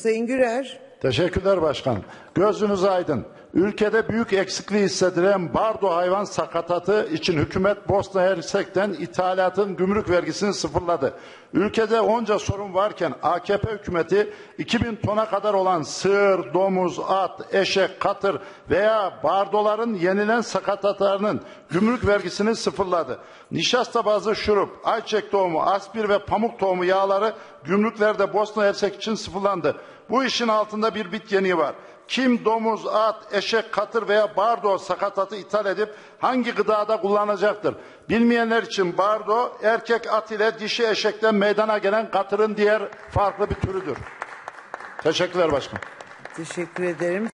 Sayın Gürer. Teşekkürler başkanım. Gözünüz aydın. Ülkede büyük eksikliği hissedilen bardo hayvan sakatatı için hükümet Bosna Hersek'ten ithalatın gümrük vergisini sıfırladı. Ülkede onca sorun varken AKP hükümeti 2000 tona kadar olan sığır, domuz, at, eşek, katır veya bardoların yenilen sakatatlarının gümrük vergisini sıfırladı. Nişasta bazlı şurup, ayçiçek tohumu, aspir ve pamuk tohumu yağları gümrüklerde Bosna Hersek için sıfırlandı. Bu işin altında bir bit yeniği var. Kim domuz, at, eşek, katır veya bardo sakatatı ithal edip hangi gıdada kullanacaktır? Bilmeyenler için bardo erkek at ile dişi eşekten meydana gelen katırın diğer farklı bir türüdür. Teşekkürler başkanım. Teşekkür ederim.